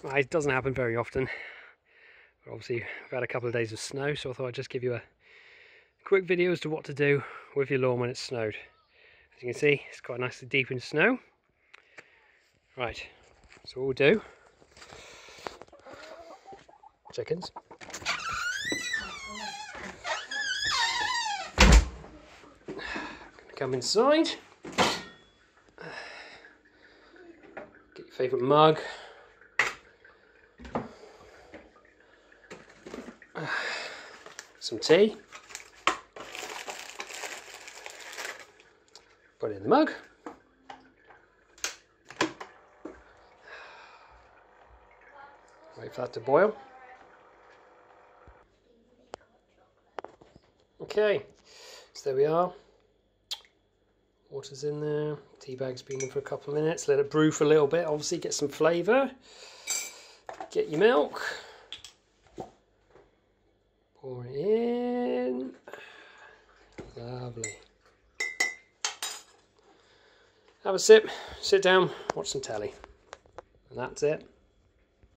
It doesn't happen very often. But obviously, we've had a couple of days of snow, so I thought I'd just give you a quick video as to what to do with your lawn when it's snowed. As you can see, it's quite nicely deep in snow. Right, so what we'll do, chickens. Come inside. Get your favourite mug. Some tea. Put it in the mug. Wait for that to boil. Okay, so there we are. Water's in there. Tea bag's been in for a couple of minutes. Let it brew for a little bit. Obviously, get some flavour. Get your milk. Pour it in. Lovely. Have a sip, sit down, watch some telly. And that's it.